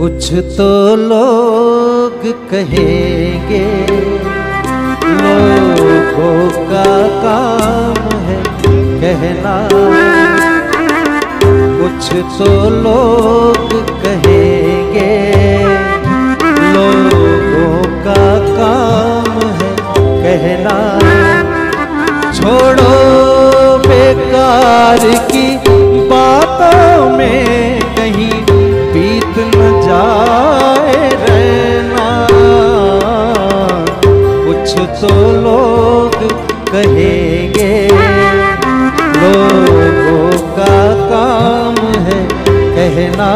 कुछ तो लोग कहेंगे, लोगों का काम है कहना। कुछ तो लोग कहेंगे, लोगों का काम है कहना। छोड़ो बेकार की बातों में कहीं बीत न जाए रहना। कुछ तो लोग कहेंगे, लोगों का काम है कहना।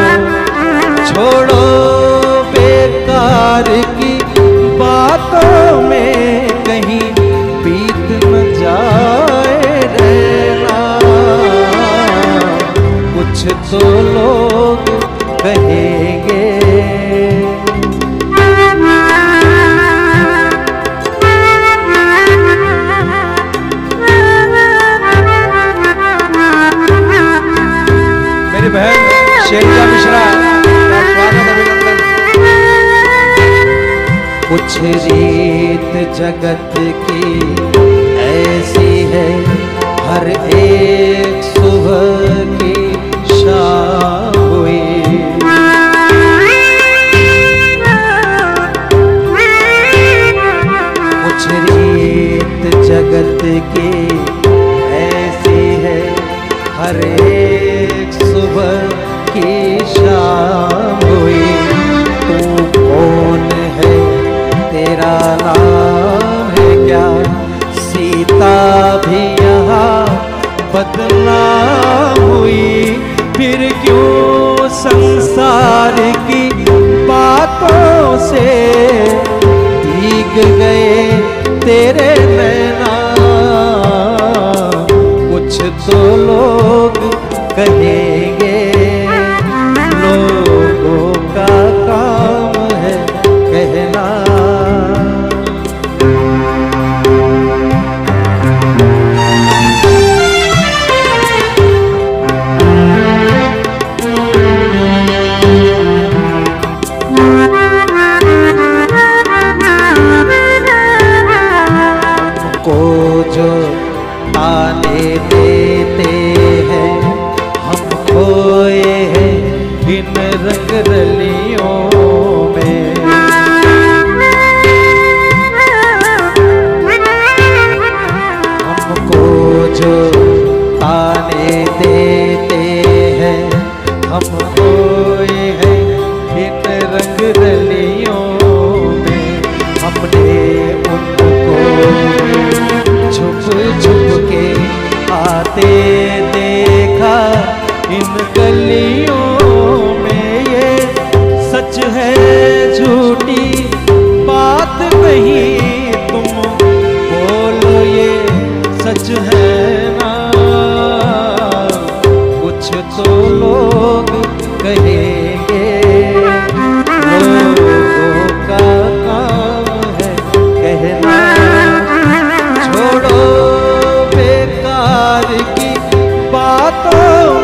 छोड़ो बेकार की बातों में कहीं बीत न जाए रहना। कुछ तो लोग कहेंगे। मेरी बहन शेरिया मिश्रा, स्वागत अभिनंदन। कुछ रीत जगत की ऐसी है, हर एक सुबह की शाम हुई। कुछ रीत जगत की ऐसी है, हर एक सुबह की शाम हुई। तू कौन है, तेरा नाम है क्या? सीता भी यहाँ बदनाम हुई। फिर क्यों संसार की बातों से भीग गए तेरे नैना। कुछ तो लोग कहेंगे, लोगों का काम है कहना। को जो ताने देते हैं, हम खोए हैं इन रंग रलियों में। हमको जो ताने देते हैं, हम खोए हैं इन रंग रलियों में। हमने उनको छुप छुप के आते देखा इन गलियों में। ये सच है झूठी बात नहीं, तुम बोलो ये सच है ना। कुछ तो लोग कहेंगे, लोगों का काम है कहना। छोड़ो बेकार की बातों